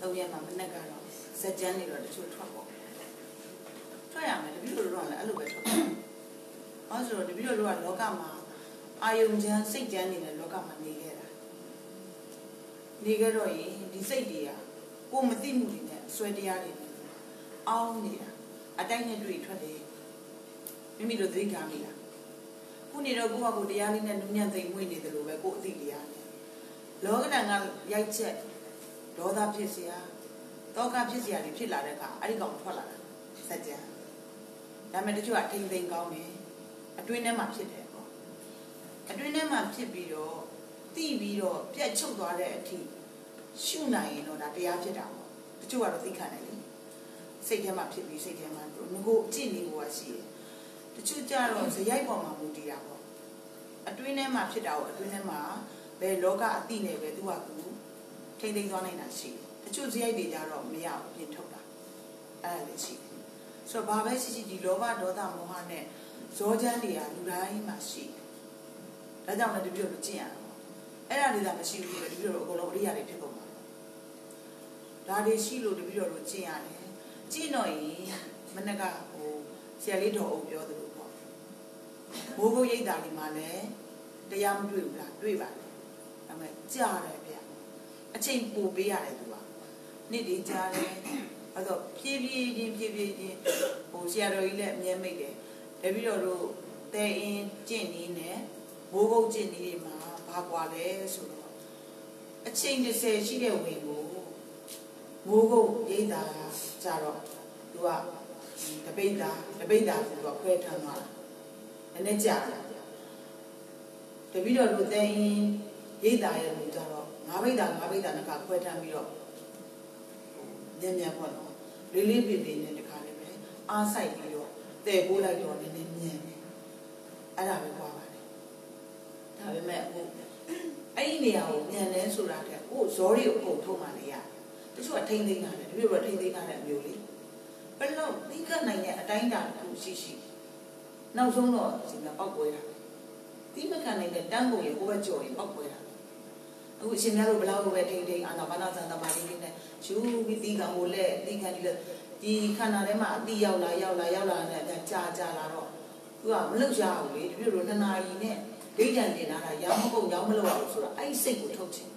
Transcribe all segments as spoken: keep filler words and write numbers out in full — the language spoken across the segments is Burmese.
သုံးရက်မှမနဲ့ကတော့စက်ကြမ်းနေတော့တချို့ထွက်ပေါ့ထွက်ရမယ်တပည့်တို့တော့လည်းအဲ့လိုပဲထွက်ဘာလို့ဆိုတော့တပည့်တို့ကလောကမှာအာယုံချမ်းစိတ်ချမ်းနေတဲ့လောကမှာနေခဲ့တာနေကြတော့ရင်ဒီစိတ်တွေကကိုမသိမှုတွေနဲ့အစွဲတရားတွေအောင်းနေတာအတိုင်းနဲ့တွေ့ထွက်တယ်မိမိတို့သိကြမိလားခုနေတော့ကိုယ့်ဟာကိုယ်တရားလေးနဲ့နုညံ့သိမ်မွေ့နေတယ်လို့ပဲကိုယ်အသိတရားနဲ့လောကဓာတ်ကရိုက်ချက်ဒေါသဖြစ်เสียတောကဖြစ်เสียတွေဖြစ်လာတဲ့အခါအဲ့ဒီကောင်ထွက်လာတာစัจ जा ဒါပေမဲ့တချို့ကထိမ့်သိမ်ကောင်းတယ်အတွင်းထဲမှာဖြစ်တယ်ပေါ့အတွင်းထဲမှာဖြစ်ပြီးတော့တိပြီးတော့ပြတ်ချုပ်သွားတဲ့အထိရှုနိုင်ရင်တော့ဒါတရားဖြစ်တာပေါ့တချို့ကတော့သိခံတယ်လေစိတ်ထဲမှာဖြစ်ပြီးစိတ်ထဲမှာငကိုအကျင့်နေဖို့ရှိတယ်တချို့ကြတော့ဇယိုက်ပေါ်မှာမူတည်တာပေါ့အတွင်းထဲမှာဖြစ်တာကိုအတွင်းထဲမှာဘယ်လောကအတိနဲ့ပဲသူကကူထိမ့်သိမ်းသွားနိုင်တာရှိတယ်တချို့ဇယိုက်တွေကြတော့မရဘူးပြင်ထုတ်တာအဲ့ဒါလည်းရှိတယ်ဆိုတော့ဘာပဲရှိရှိဒီလောဘဒေါသမောဟနဲ့ဇောချမ်းတွေကလူတိုင်းမှာရှိတယ်ဒါကြောင့်လည်းတပြည့်လို့ကျင့်ရတာပေါ့အဲ့ဒါတွေကမရှိဘူးတပြည့်လို့အကုန်လုံးအရိယာတွေဖြစ်ကုန်မှာဒါတွေရှိလို့တပြည့်လို့ကျင့်ရတယ်ကျင့်တော့ရင်မနက်ကဟိုဆရာလေးတော်အောင်ပြောသလိုပေါ့မိုးကုတ်ရိပ်တာလေးမှာလည်းတရားမတွေ့ဘူးလားတွေ့ပါတယ်ဒါပေမဲ့ကြားတယ်ဗျအချိန်ပိုပေးရတယ်သူကနေ့ဒီကြားတယ်အဲ့တော့ဖြည်းဖြည်းချင်းဖြည်းဖြည်းချင်းဟိုဆရာတော်ကြီးလည်းအမြဲမိတ်တယ်တပည့်တော်တို့တဲအင်းကျင့်နေနဲ့မိုးကုတ်ကျင့်နေတွေမှာဘာကွာလဲဆိုတော့အချိန်တစ်ဆယ်ရှိတဲ့ဝင်ကိုမိုးကုတ်ရိပ်တာကြတော့သူကတပိတ်တာတပိတ်တာဆိုတော့ခွဲထမ်းသွားတာနည်းနည်းကြာတယ်တပည့်တော်တို့တဲအင်းရိပ်တာရဲ့လူကြတော့ငါးပိတ်တာငါးပိတ်တာနှစ်ခါခွဲထမ်းပြီးတော့ညံ့ညံ့ပေါ့နော်လေးလေးပြပြနဲ့တခါလေးပဲအားဆိုင်ပြီးတော့တဲပိုးလိုက်တော့နည်းနည်းညံ့တယ်အဲ့ဒါပဲကွာပါတယ်ဒါပေမဲ့ဟိုအဲ့ဒီနေရာကိုညံ့လဲဆိုတာတဲ့ဟိုဇောရီကိုပုံထုတ်မှလည်းရတယ်တချို့ကထိမ့်သိမ်းတာတယ်တချို့ကထိမ့်သိမ်းတာတဲ့အမျိုးလေးဘယ်လောက်သိကနိုင်တဲ့အတိုင်းတာတစ်ခုရှိရှိနောက်ဆုံးတော့ဒီမှာပောက်ပွဲတာတိမခံနိုင်တဲ့တန်းကုန်ရေကိုပဲကြော်ရင်ပောက်ပွဲတာအခုအရှင်များတို့ဘယ်လောက်ပဲထိမ့်ထိမ့်အာနာပါနာသံတပါလေးလေးနဲ့ယူပြီးတိကံကိုလက်တိခံပြီးဒီခန္ဓာထဲမှာအတိရောက်လာရောက်လာရောက်လာတဲ့အကြာကြာလာတော့သူကမလှုပ်ရှားဘူးလေတပြည့်လို့နှစ်နာရီနဲ့ဒိဋ္ဌံတင်လာတာရောင်းမကုန်ရောင်းမလို့အောင်ဆိုတော့အဲ့ဒီစိတ်ကိုထုတ်ချင်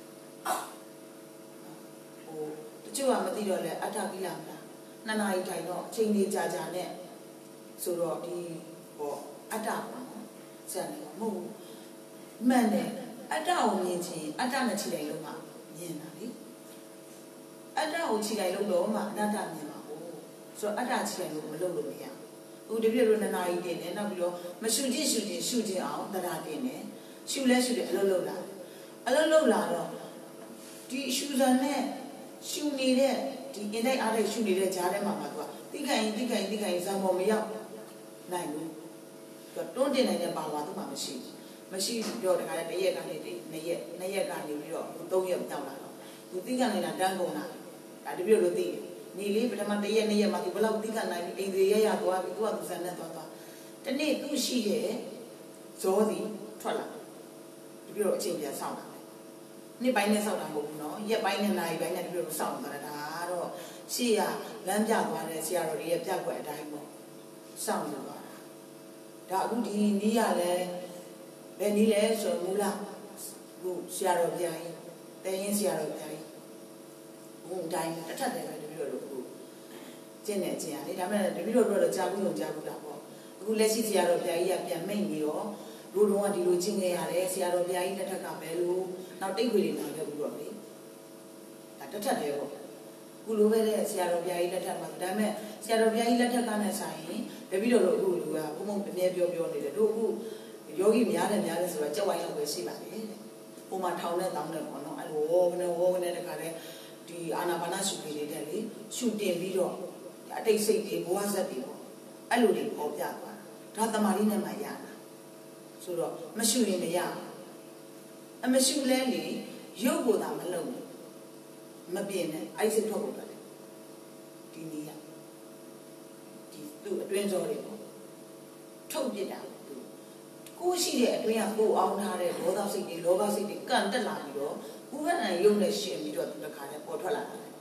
ဟိုတချို့ကမသိတော့လဲအတ္တကိလာမလားနှစ်နာရီထိုင်တော့အချိန်ကြီးကြာကြာနဲ့ဆိုတော့ဒီဟောအတ္တပေါ့နော်ဇာတ်နေမဟုတ်မှန်တယ်အတ္တကိုမြင်ချင်းအတ္တနဲ့ခြေလိုက်လို့မှမြင်တာလေအတ္တကိုခြေလိုက်လို့တော့မှအနတ္တမြင်မှာဟုတ်ဆိုတော့အတ္တခြေလိုက်လို့မလုပ်လို့မရဘူး တပြည့်လို့နှစ်နာရီတင်တယ်နောက်ပြီးတော့မရှူကြည့်ရှူကြည့်ရှူကြည့်အောင်တရားတင်တယ်ရှူလဲရှူတယ်အလုပ်လုပ်လာအလုပ်လုပ်လာတော့ဒီရှူစံနဲ့ရှူနေတဲ့ဒီအင်တိုက်အားတိုက်ရှူနေတဲ့ဂျားထဲမှာမှသူကတိခိုင်တိခိုင်တိခိုင်ဇံပေါ်မရောက်နိုင်ဘူးသူတွန်းတင်နိုင်တဲ့ပါဝါသူမှမရှိမရှိပြောတခါတည်းရက်ကနေတနှစ်ရက်နှစ်ရက်ကနေပြီးတော့သုံးရက်မြောက်လာတော့သူတိခိုင်နေတာတန်းကုန်တာဒါတပြည့်လို့သိတယ်နေလေးပထမတစ်ရက်နှစ်ရက်မှသူဘယ်လောက်တိခိုင်နိုင်ပြီးအိမ်သေးရရသွားပြီးသူကသူဇန်နဲ့သွားသွားတနေ့သူရှိတဲ့ဇောစီထွက်လာတပြည့်တော့အချိန်ပြန်ဆောက်လာနေ့ပိုင်းနဲ့ဆောက်တာမဟုတ်ဘူးနော်ရက်ပိုင်းနဲ့နာရီပိုင်းနဲ့တပြည့်တော့ဆောက်သွားတာဒါတော့ရှေ့ကလမ်းပြသွားတဲ့ဆရာတော်တွေရဲ့ပြကွက်အတိုင်းပေါ့ဆောက်နေသွားတာဒါအခုဒီနီးရလဲဘယ်နီးလဲဆိုမူလားခုဆရာတော်ဘုရားကြီးတဲရင်ဆရာတော်ဘုရားကြီးဘုံတိုင်းတစ်ထပ်တယ်ပဲတပြည့်တော့ခုကျင့်နေခြင်းရတယ်ဒါပေမဲ့တပြည့်တော့တော့ကြာဘူးလို့ကြာဘူးတာပေါ့အခုလက်ရှိဆရာတော်ဘုရားကြီးကပြန်မိတ်နေတော့လူတော်ကဒီလိုကျင့်ခဲ့ရတယ်ဆရာတော်ဘုရားကြီးတစ်ထက်ကပဲလို့နောက်တိတ်ခွေတွေလာခဲ့ဘူးတော့လေဒါတစ်ထက်တည်းပေါ့ခုလိုပဲတဲ့ဆရာတော်ဘုရားကြီးလက်ထက်မှာဒါပေမဲ့ဆရာတော်ဘုရားကြီးလက်ထက်ကနဲ့ဆိုင်ရင်တပည့်တော်တို့အခုလူကဘုံဘုံအမြဲပြောပြောနေတယ်တို့အခုယောဂီများတယ်များတယ်ဆိုတော့ကြောက်ဝိုင်းလောက်ပဲရှိပါလေတဲ့ဟိုမှာထောင်နဲ့တောင်းတယ်ပေါ့နော်အဲ့လိုဝေါကနေဝေါကနေတခါလဲဒီအာနာပါနရှုပေနေတဲ့လေရှုတင်ပြီးတော့အတိတ်စိတ်တွေဘဝဇက်တွေပေါ့အဲ့လိုတွေပေါ်ပြသွားတာဒါတမာရီနဲ့မှရတာဆိုတော့မရှုရင်မရအမရှုလဲလေရုပ်ကိုသာမလုံမပြင်းနဲ့အဲ့စိတ်ထွက်ဖို့တယ်ဒီနည်းရဒီသူ့အတွင်းစောတွေပေါ့ထုတ်ပြတာကိုရှိတဲ့အတွင်းကကိုအောင်ထားတဲ့ဒေါသစိတ်တွေလောဘစိတ်တွေကန်တက်လာပြီးတော့ဥပ္ပန္နယုံနဲ့ရှင်ပြီးတော့သူတခါနဲ့ပေါ်ထွက်လာတယ်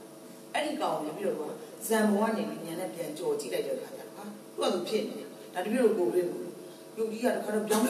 အဲ့ဒီကောင်တပည့်တော်ကဇံဘောကနေညံနဲ့ပြန်ကြော်ကြည့်လိုက်တဲ့အခါကျတော့ဟာသူ့အသူဖြစ်နေတယ်ဒါတပည့်တော်ကိုယ်လေးကိုယုတ်ကြီးကတခါတော့ပြောင်း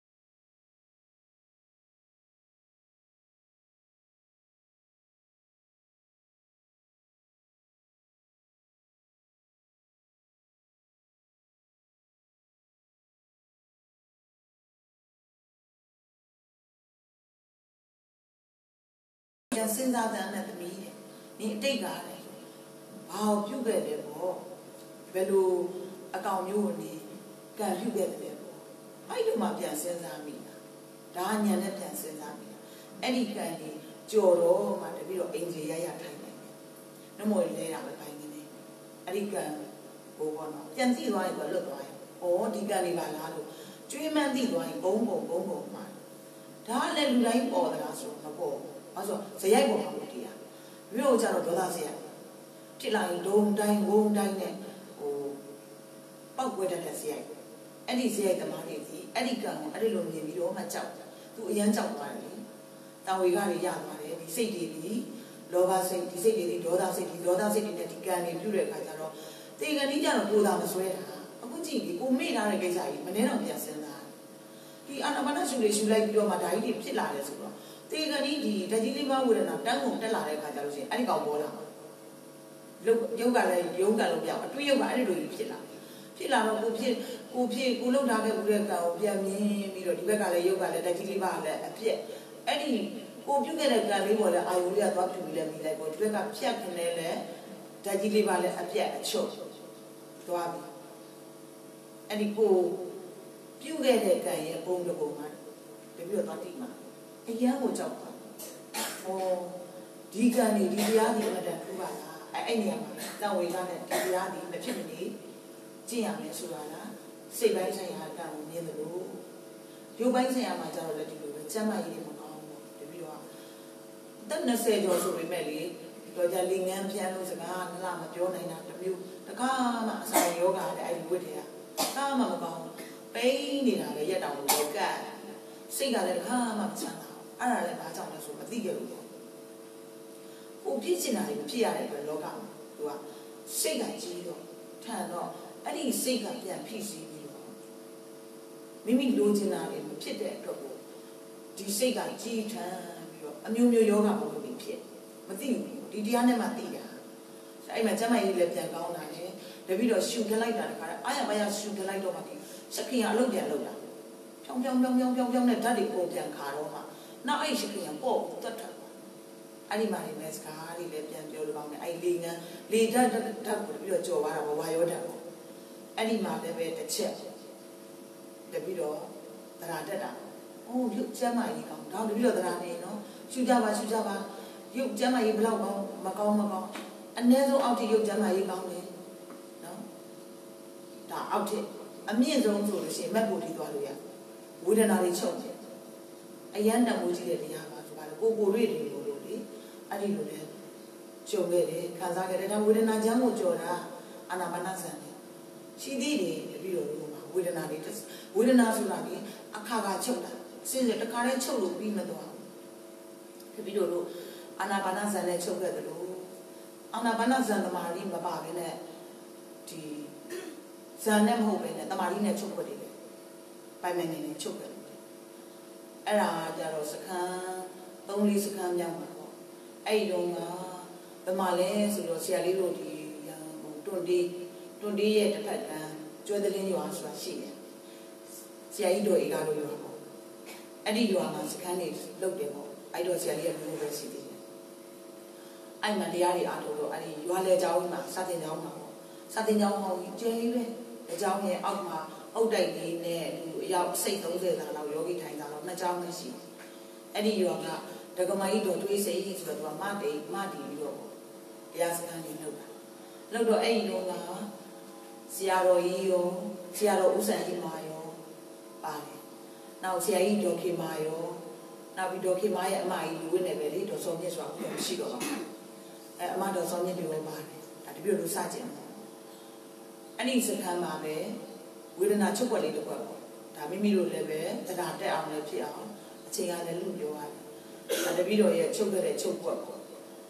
ပြန်စဉ်းစားတဲ့နဲ့သမီးတဲ့ဒီအတိတ်ကလည်းဘာကိုပြုတ်ခဲ့တယ်ပေါ့ဘယ်လိုအကောင်မျိုးနေကံပြုတ်ခဲ့တယ်ပေါ့အဲ့ဒီမှာပြန်စဉ်းစားမိတာဒါညာနဲ့ပြန်စဉ်းစားမိတာအဲ့ဒီကံကြီးကြော်တော့မှတပြီးတော့အင်ဂျီရရထိုင်တယ်နှမို့လဲတာပဲပိုင်းနေတယ်အဲ့ဒီကံဟိုပေါ့နော်ပြန်သိသွားရင်တော့လွတ်သွားရင်ဩဒီကံလေးပါလားလို့ကျွေးမှန်းသိသွားရင်ဘုံဘုံဘုံဘုံမှာဒါလည်းလူတိုင်းပေါ်သလားဆိုတော့မပေါ်အဲ့ဆိုဇယိုက်ပေါ်မှာလို့တရားမြို့ကြတော့ဒေါသဇယိုက်ဖြစ်လာရင်ဒုံတိုင်းဝုံတိုင်းနဲ့ဟိုပောက်ကွဲတတ်တဲ့ဇယိုက်အဲ့ဒီဇယိုက်သမားတွေစီအဲ့ဒီကံကိုအဲ့ဒီလိုမြင်ပြီးတော့မှကြောက်သူအရန်ကြောက်သွားတယ်လေတာဝေကတွေရသွားတယ်ဒီစိတ်တွေဒီလောဘစိတ်ဒီစိတ်တွေဒီဒေါသစိတ်ဒီဒေါသစိတ်တွေနဲ့ဒီကံတွေပြုတဲ့အခါကျတော့တေကံကြီးကြတော့ကိုယ်သာမဆွဲတာအခုကြည့်ဒီကိုမေ့ထားတဲ့ကိစ္စကြီးမနေ့တော့ပြန်စဉ်းစားဒီအာနာပါနရှုတွေရှုလိုက်ပြီးတော့မှဓာကြီးတွေဖြစ်လာတယ်ဆိုတော့တေကနီဒီဓာကြီးလေးပါဝေဒနာတန်းကုန်တက်လာတဲ့အခါကျလို့ရှိရင်အဲ့ဒီကောင်ပေါ်လာလုတ်ရုပ်ကလည်းရုပ်ကလည်းပြောင်းအတွေးရုပ်ကအဲ့ဒီလိုကြီးဖြစ်လာဖြစ်လာတော့ကိုဖြစ်ကိုဖြစ်ကိုလှုပ်ထားခဲ့ဘူးတဲ့ကောင်ကိုပြန်မြင်ပြီးတော့ဒီဘက်ကလည်းရုပ်ကလည်းဓာကြီးလေးပါလည်းအဖြစ်အဲ့ဒီကိုပြုတ်ခဲ့တဲ့ကံလေးပေါ်လည်းအာယုလေးကသွားပြုတ်ပြီးလည်းမိလိုက်ပေါ့ဒီဘက်ကဖြတ်ခနဲ့လည်းဓာကြီးလေးပါလည်းအပြက်အချုပ်သွားပြီအဲ့ဒီကိုပြုတ်ခဲ့တဲ့ကံရဲ့ပုံတစ်ပုံမှာတပြီးတော့သွားတိမှာအရန်ကိုကြောက်တာဟောဒီကံနေဒီတရားဒီအမှန်တန်ထူပါလားအဲ့အဲ့နေရာမှာတန်ဝေကနဲ့ဒီတရားဒီမဖြစ်မနေကျင့်ရမယ်ဆိုတာလားစိတ်ပိုင်းဆိုင်ရာကံကိုမြင်တယ်လို့ရုပ်ပိုင်းဆိုင်ရာမှာကျတော့လည်းဒီလိုပဲစမ်းမရေးနေမကောင်းဘူးတပြီးတော့တက်၂၀ကျော်ဆိုပေမဲ့လေတော့ကြလင်ငန်းပြန်လို့စကားနလားမပြောနိုင်တာတမျိုးတကားမှအစာယောဂတဲ့အဲ့ဒီဝိတ္တရာကားမှမကောင်းပိန်းနေတာလေရက်တောင်လို့ကတ်စိတ်ကလည်းတကားမှမချမ်းသာအဲ့ဒါလည်းဘာကြောင့်လဲဆိုမသိခဲ့ဘူးပေါ့ကိုဖြစ်ချင်တာတွေမဖြစ်ရတဲ့အတွက်လောကမှာသူကစိတ်ကကြီးတော့ထန်တော့အဲ့ဒီစိတ်ကပြန်ဖြစ်စီပြီးတော့မိမိလိုချင်တာတွေမဖြစ်တဲ့အတွက်ကိုဒီစိတ်ကကြီးထန်ပြီးတော့အမျိုးမျိုးယောဂပုံတွေဖြစ်မသိဘူးဒီတရားနဲ့မှသိတာအဲ့မှာကျမကြီးလည်းပြန်ကောင်းတာလေတပြီးတော့ရှူခလိုက်တာတခါအားရပါရရှူခလိုက်တော့မှဒီစခင်ကအလုပ်ပြန်လုပ်တာဖြောင်းဖြောင်းဖြောင်းဖြောင်းဖြောင်းဖြောင်းနဲ့ဓာတ်တွေပုံပြန်ခါတော့မှနောက်အဲ့စခင်ကပေါ့တတ်တယ်အဲ့ဒီမှာနေမဲ့စကားတွေလည်းပြန်ပြောလို့ကောင်းတယ်အဲ့လေငန်းလေဓာတ်ဓာတ်ကိုပြီးတော့ကြော်သွားတာပေါ့ဝါရောဓာတ်ပေါ့အဲ့ဒီမှာလည်းပဲတစ်ချက်တပြီးတော့သရာတက်တာအိုးရုပ်ကျမ်းမာရေးကောင်းတော့တပြီးတော့သရာနေနော်ရှူကြပါရှူကြပါရုပ်ကျမ်းမာရေးဘယ်လောက်ကောင်းမကောင်းမကောင်းအနည်းဆုံးအောက်ထိရုပ်ကျမ်းမာရေးကောင်းတယ်နော်ဒါအောက်ထိအမြင့်ဆုံးဆိုလို့ရှိရင်မက်ဖို့ထိသွားလို့ရဝေဒနာတွေချုပ်တယ်အယမ်းတမိုးကြီးတဲ့တရားပါဆိုပါလေကိုကိုတွေ့တယ်လို့လို့လေအဲ့ဒီလိုလေကြုံခဲ့တယ်ခံစားခဲ့တယ်ဒါဝေဒနာချမ်းကိုကြော်တာအာနာပါနဇန်နဲ့ရှိသေးတယ်ပြီးတော့လို့မှာဝေဒနာတွေဝေဒနာဆိုတာလေအခါခါချုပ်တာစဉ်းစားတခါတည်းချုပ်လို့ပြီးမသွားဘူးပြီးတော့လို့အာနာပါနဇန်နဲ့ချုပ်ခဲ့တယ်လို့အာနာပါနဇန်သမာဓိမပါဘဲနဲ့ဒီဇန်နဲ့မဟုတ်ပဲနဲ့သမာဓိနဲ့ချုပ်ခွက်တယ်ပိုင်မနေနဲ့ချုပ်ခဲ့တယ်အဲ့ဒါကြတော့စခန်းသုံးလေးစခန်းမြောက်မှာပေါ့အဲ့ဒီတော့ကဘယ်မှာလဲဆိုတော့ဆရာလေးတို့ဒီဟိုတွန်တီးတွန်တီးရဲ့တစ်ဖက်ကကျွဲသလင်းရွာဆိုတာရှိတယ်ဆရာကြီးတို့ဧကာတို့ရွာပေါ့အဲ့ဒီရွာမှာစခန်းတွေလုတ်တယ်ပေါ့အဲ့တော့ဆရာလေးကမျိုးပဲရှိသေးတယ်အဲ့မှာတရားတွေအားထုတ်တော့အဲ့ဒီရွာလေကျောင်းမှာစာတင်ကျောင်းမှာပေါ့စာတင်ကျောင်းဟောင်းကျဲလေးပဲအကျောင်းရဲ့အောက်မှာအုတ်တိုက်လေးနဲ့ဒီအရောက်စိတ်သုံးဆယ်သာလောက်ယောဂီထိုင်တာတော့နှစ်ကျောင်းနဲ့ရှိအဲ့ဒီရွာကဒကမကြီးတို့တွေးစိတ်ဆိုတော့သူကမတေမတီပြီးတော့တရားစခန်းကြီးလုပ်တာလုပ်တော့အဲ့ဒီတော့ကဆရာတော်ကြီးရောဆရာတော်ဦးစံကြီးမာရောပါတယ်နောက်ဆရာကြီးဒေါ်ခေမာရောနောက်ပြီးဒေါ်ခေမာရဲ့အမကြီးလူဝင်းနေပဲလေဒေါ်စောမြင့်ဆိုတာပြောရှိတော့ပါအဲအမဒေါ်စောမြင့်တွေရောပါတယ်ဒါတပြည့်လို့စကြင်တယ်အဲ့ဒီစခန်းမှာပဲဝေဒနာချုပ်ွက်လေးတစ်ခွက်ပေါ့ဒါမိမိတို့လည်းပဲတရားတက်အောင်လည်းဖြစ်အောင်အချိန်ကလည်းလူပြောရတယ်ဒါတပည့်တော်ရဲ့ချုပ်ခဲ့တဲ့ချုပ်ွက်ပေါ့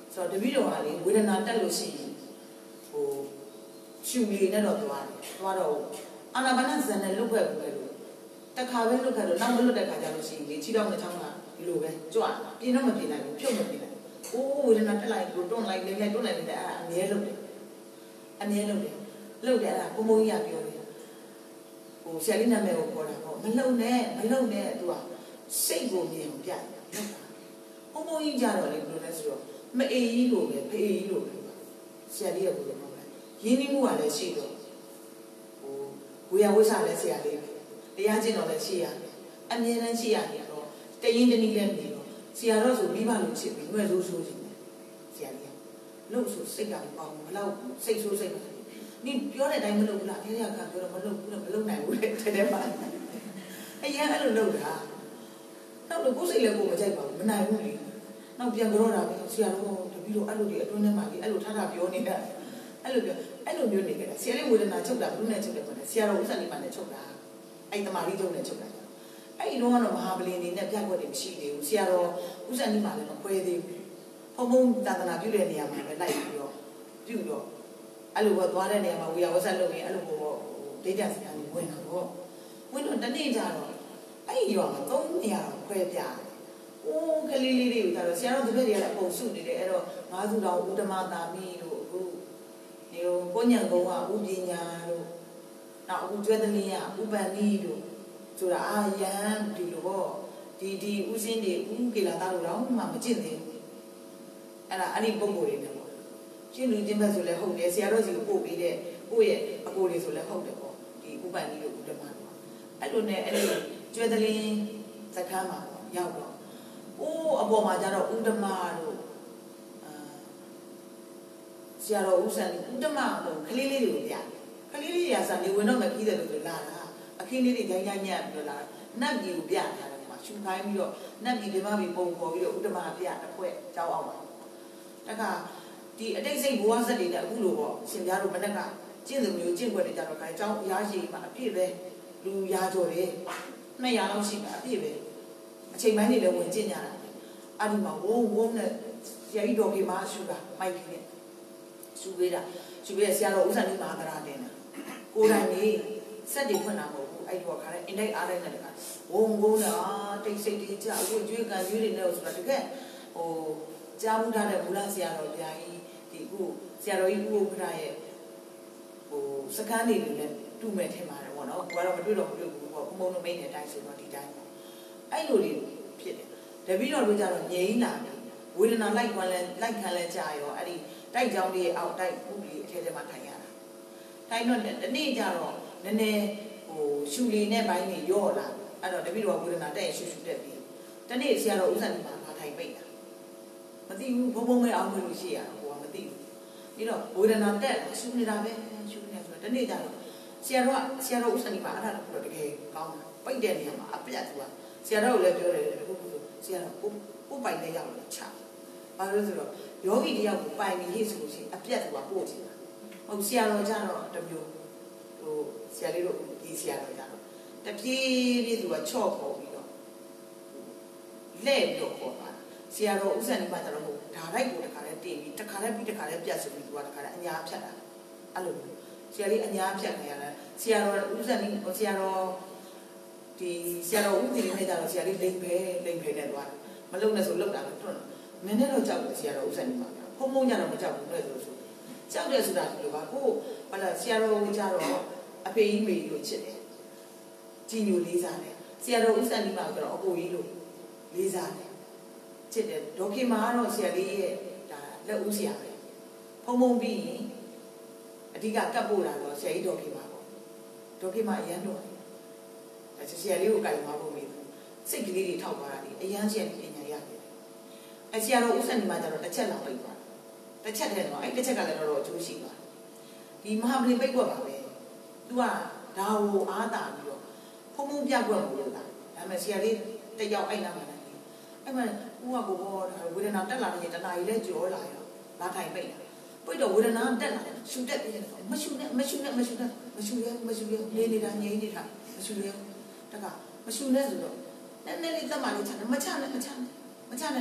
ဆိုတော့တပည့်တော်ကလေဝေဒနာတက်လို့ရှိရင်ဟိုရှူလေးနဲ့တော့သွားတယ်သွားတော့အာနာပါနဇန်နဲ့လုတ်ခဲ့ဘူးလို့တခါပဲလုတ်ခဲ့တော့နောက်မလုတ်တဲ့ခါကျလို့ရှိရင်လေခြေတော့နှချောင်းကဒီလိုပဲကြွပြင်းတော့မပြင်းနိုင်ဘူးဖြုတ်မပြင်းနိုင်ဘူးအိုးဝေဒနာတက်လိုက်ကိုတွန်းလိုက်နေလိုက်တွန်းလိုက်နေတဲ့အဲ့ဒါအမြဲလုတ်တယ်အမြဲလုတ်တယ်လုတ်တယ်အဲ့ဒါဘုံဘုံကြီးကပြောတယ်ဟိုဆရာလေးနာမည်ကိုခေါ်တာပေါ့မလုံနဲ့မလုံနဲ့သူကစိတ်ကိုမြင်ပြတယ်ဘုံဘုံကြီးကြတော့လေဘယ်လိုလဲဆိုတော့မအေးကြီးလိုပဲဖေးကြီးလိုပဲဆရာလေးကဘယ်လိုပြောလဲရင်းနှီးမှုကလည်းရှိတော့ဟိုဝေယဝိဆာလည်းဆရာလေးပဲတရားကျင့်တော်လည်းရှိရတယ်အမြဲတမ်းရှိရတယ်တော့တရင်တနည်းလည်းနေတော့ဆရာတော်ဆိုမိဘလိုချစ်ပြီးငွေဆိုးဆိုးခြင်းဆရာလေးလို့ဆိုစိတ်ကမပေါဘူးဘလောက်စိတ်ဆိုးစိတ်နိပြောတဲ့အတိုင်းမလုပ်ဘူးလားဖေးရကပြောတော့မလုပ်ဘူးတော့မလုပ်နိုင်ဘူးတဲ့တဲ့မှာအရင်အဲ့လိုလုပ်တာတော့လို့ကိုယ်စိတ်လည်းကိုယ်မကြိုက်ပါဘူးမနိုင်ဘူးလေနောက်ပြန်ကြောတာပဲဆရာတော်တပည့်တော်အဲ့လိုတွေအတွင်းထဲမှာလေအဲ့လိုထားတာပြောနေတာအဲ့လိုပြောအဲ့လိုမျိုးနေကြတာဆရာလေးဝေဒနာချုပ်တာဘုနဲ့ချုပ်တယ်ပေါ့ဆရာတော်ဥစ္စာလေးမှလည်းချုပ်တာအဲ့တမာလေးချုပ်နဲ့ချုပ်တာအဲ့ဒီတော့ကတော့မဟာပလင်နေနဲ့ပြတ်ွက်တယ်မရှိသေးဘူးဆရာတော်ဥစ္စာလေးမှလည်းမခွဲသေးဘူးဖုံဖုံသာသနာပြုတဲ့နေရာမှာပဲလိုက်ပြီးတော့ပြုတော့အဲ့လိုပေါ့သွားတဲ့နေရာမှာဝေယဝဆက်လုပ်ရင်အဲ့လိုပေါ့ဒိဋ္ဌစကားကြီးဝင်တာပေါ့ဝင်တော့တနေ့ကျတော့အဲ့ဒီရောမှာသုံးနေရာခွဲပြအိုးကလေးလေးတွေကိုဒါတော့ဆရာတော်တပည့်တွေကလည်းအပုံစုနေတယ်အဲ့တော့ငါးစုတော်ဥဒ္ဓမသာမီတို့အခုဒီလိုကိုညံကုန်းကဥပညာတို့နောက်အခုကျွဲသမီးကဥပန်နီတို့ဆိုတာအာယံဒီလိုပေါ့ဒီဒီဥစဉ်တွေဥကေလာသားတို့တော့မှမကျင့်သေးဘူးအဲ့ဒါအဲ့ဒီပုံကိုယ်တွေနဲ့ပေါ့ကျင့်လူကျင့်ဘက်ဆိုလည်းဟုတ်တယ်ဆရာတော်စီကိုပို့ပြီးတဲ့ကိုယ့်ရဲ့အကိုတွေဆိုလည်းဟုတ်တယ်ပေါ့ဒီဥပန်နီတို့ဥဒ္ဓမတို့အဲ့လိုနဲ့အဲ့ဒီကျွဲသမီးစခန်းမှာရောက်တော့အိုးအပေါ်မှာကျတော့ဥဒ္ဓမတို့အာဆရာတော်ဥစ္စာဥဒ္ဓမတို့ကလေးလေးတွေကိုပြကလေးလေးတွေကစာနေဝင်တော့မပြီးတယ်လို့လာတာအခင်းလေးတွေတိုင်းတိုင်းညက်ပြီးတော့လာနတ်ကြီးကိုပြထားတယ်မှာရှူခိုင်းပြီးတော့နတ်ကြီးဒီမှာပြီးပုံပေါ်ပြီးတော့ဥဒ္ဓမပြတစ်ခွက်ကြောက်အောင်ပါတခါဒီအတိတ်စိတ်ဘဝဆက်တွေနဲ့အခုလိုပေါ့ရှင်ပြားတို့မနေ့ကကျင့်သူမျိုးကျင့်ွက်တွေကြတော့ခိုင်းအကြောင်းအရာရှိမှာအပြည့်ပဲလူရာကျော်တယ်နှစ်ရာလောက်ရှိတာအပြည့်ပဲအချိန်ပိုင်းနေလည်းဝင်ကျင့်ကြတာအဲ့ဒီမှာဝုန်းဝုန်းနဲ့ဆရာကြီးတော်ကြီးမရှူတာမိုက်ကြီးနဲ့ရှူပေးတာရှူပေးဆရာတော်ဥစ္စာလေးမဟာသရာတင်တာကိုယ်တိုင်ကြီးစက်တွေဖွင့်တာမဟုတ်ဘူးအဲ့ဒီတော့ခါတဲ့အင်တိုက်အားတိုက်နဲ့တခါဝုန်းဝုန်းနဲ့အာတိတ်စိတ်တွေကြအခုကျွေးကန်ကျွေးတွေနဲ့ဆိုတာတကယ်ဟိုကြားမှုထားတဲ့ဘုရားဆရာတော်ဗျာကြီးဒီအခုဆရာတော်ကြီးဦးဥပ္ပဒါရဲ့ဟိုစကန်းတွေနဲ့တူမဲ့ထင်ပါတယ်ပေါ့နော်ဘာတော့မတွေ့တော့မတွေ့ဘူးပေါ့ဘုံဘုံတို့မိတ်တဲ့အတိုင်းဆိုတော့ဒီတိုင်းပေါ့အဲ့လိုတွေဖြစ်တယ်တပည့်တော်တို့ကြတော့ငြိမ်းလာတယ်ဝေဒနာလိုက်ခွန်လဲလိုက်ခံလဲကြာရောအဲ့ဒီတိုက်ကြောင်းလေးအောက်တိုက်ဥပ္ပလီအထက်ထဲမှာထိုင်ရတာထိုင်တော့ဒီနေ့ကျတော့နည်းနည်းဟိုရှူလီနဲ့ဘိုင်းနေရော့လာအဲ့တော့တပည့်တော်ဝေဒနာတက်ရင်ရှူရှူတက်ပြီးတနေ့ဆရာတော်ဥစ္စာဒီမှာလာထိုင်ပိတ်တာမသိဘူးဘုံဘုံမဲအောင်လို့ရှိရဟိုကမသိဘူးပြီးတော့ဝေဒနာတက်ရှူနေတာပဲရှူနေဆိုတော့တနေ့ကျတော့ဆရာတော်ကဆရာတော်ဥစ္စာဒီမှာအဲ့ဒါတော့တကယ်ကောင်းတာပိတ်တဲ့နေရာမှာအပြတ်သူကဆရာတော်ကိုလည်းပြောတယ်အခုဆရာတော်ကိုကိုပိုင်တဲ့ရောက်လို့ချဘာလို့ဆိုတော့ယောဂီတယောက်ကိုပိုင်ပြီးဟိဆိုလို့ရှိရင်အပြတ်သူကပို့ချင်တာဟုတ်ဆရာတော်ကျတော့တမျိုးဟိုဆရာလေးတို့ဒီဆရာတော်ကျတော့တပြေးပြေးသူကချော့ခေါ်ပြီးတော့လဲ့ပြီးတော့ခေါ်ပါဆရာတော်ဥစ္စာနေမှာကျတော့ဟိုဓာတိုက်ကိုတခါလဲတင်ပြီးတခါလဲပြီးတခါလဲပြတ်ဆိုပြီးသူကတခါလဲအညာဖြတ်တာအဲ့လိုဆရာလေးအညာဖြတ်နေရတယ်ဆရာတော်ဥစ္စာနေဆရာတော်ဒီဆရာတော်ဦးတီနဲ့ကြတော့ဆရာလေးလိမ့်ပဲလိမ့်ပဲနဲ့သွားမလုံနဲ့ဆိုလုံတာလည်းတွန်းနည်းနည်းတော့ကြောက်တယ်ဆရာတော်ဦးစံနေမှာဖုံဖုံညတော့မကြောက်ဘူးလေဆိုဆိုကြောက်တယ်ဆိုတာဒီလိုပါကိုဘာလဲဆရာတော်ဦးကြတော့အဖေကြီးမေကြီးလို့ချစ်တယ်ကြီးညိုလေးစားတယ်ဆရာတော်ဦးစံနေမှာကျတော့အကိုကြီးလို့လေးစားတယ်ချစ်တယ်ဒေါခင်မာကတော့ဆရာလေးရဲ့ဒါလက်ဦးဆရာပဲဖုံဖုံပြီးရင်အဓိကကတ်ပို့တာတော့ဆရာကြီးဒေါခင်မာပေါ့ဒေါခင်မာအရန်တော့ဆရာလေးကိုကြိုင်သွားဖို့မေးတယ်စိတ်ကလေးတွေထောက်သွားတာဒီအရန်ရှက်ပညာရတယ်အဲဆရာတော်ဦးစံဒီမှာကျတော့တစ်ချက်လောက်ပိတ်သွားတစ်ချက်တည်းတော့အဲတစ်ချက်ကလည်းတော့တော့အကျိုးရှိသွားဒီမဟာပလင်ပိတ်ကွက်ပါပဲသူကဒါကိုအားတာပြီးတော့ဖုံဖုံပြကွက်မလို့လားဒါပေမဲ့ဆရာလေးတယောက်အိုက်နာမှာလည်းအဲ့မှာဦးကကိုဘောဒါဝေဒနာတက်လာတဲ့တနားကြီးလဲကြောလာရောလာထိုင်ပိတ်တာပိတ်တော့ဝေဒနာတက်လာရှူတက်ပြီးမရှူနဲ့မရှူနဲ့မရှူနဲ့မရှူရဲမရှူရဲနေနေတာငြိမ်းနေတာမရှူရဲတကမရှူနဲ့ဆိုတော့နည်းနည်းလေးသက်မှလေးချတယ်မချနဲ့မချနဲ့မချနဲ့နော်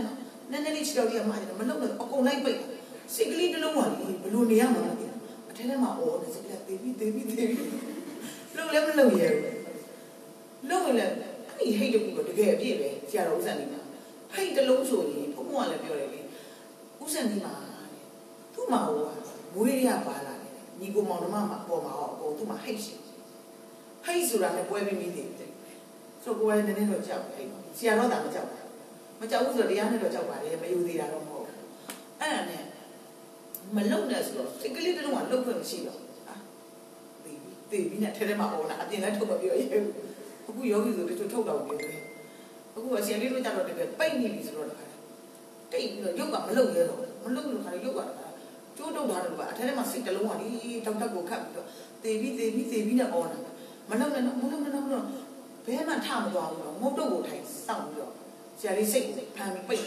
နည်းနည်းလေးချီတော့ရမှတယ်မလုပ်တော့အကုန်လိုက်ပိတ်စိတ်ကလေးတစ်လုံးကလေဘလို့နေရမှာလဲအထဲထဲမှာအော်နေစိတ်ကလေးတေးပြီးတေးပြီးတေးပြီးလုံးလည်းမလုံးရဘူးလုံးလည်းအဲ့ဒီဟိတ်တကူတော့တကယ်အပြည့်ပဲဆရာတော်ဦးစံနေမှာဟိတ်တစ်လုံးဆိုရင်ဘုံဘုံကလည်းပြောတယ်လေဦးစံနေမှာသူ့မှာဟိုမွေးရပါလာတယ်ညီကိုမောင်နှမမှာပေါ်မှာတော့ကိုသူ့မှာဟိတ်ရှိဟိတ်ဆိုတာလည်းပွဲပြီးမိသေးတယ်ဆိုကိုယ်ကလည်းနည်းနည်းတော့ကြောက်တယ်ဆရာတော်ကမကြောက်ဘူးမကြောက်ဘူးဆိုတော့တရားနဲ့တော့ကြောက်ပါတယ်မယူသေးတာတော့မဟုတ်ဘူးအဲ့ဒါနဲ့မလုံနဲ့ဆိုတော့စိတ်ကလေးတစ်လုံးကလုံခွင့်မရှိတော့ဟာတေးပြီးတေးပြီးနဲ့ထဲထဲမှာအော်လာအပြင်လည်းထုတ်မပြောရဲဘူးအခုယောဂီဆိုတချို့ထုတ်တော့ပြောတယ်အခုအဆင်လေးတို့ကြတော့တကယ်ပိတ်နေပြီဆိုတော့တိတ်ပြီးတော့ရုပ်ကမလုံရဲတော့မလုံလို့ခါရုပ်ကကျိုးတုတ်ထားတယ်ကအထဲထဲမှာစိတ်တစ်လုံးကဒီတောက်တက်ကိုခတ်ပြီးတော့တေးပြီးတေးပြီးတေးပြီးနဲ့အော်လာမလုံနဲ့မလုံနဲ့တော့ဘဲမှထမသွားဘူးတော့ငုတ်တုတ်ကိုထိုင်စောင့်ပြီးတော့ဆရာလေးစိတ်ကိုဖမ်းပြီးပိတ်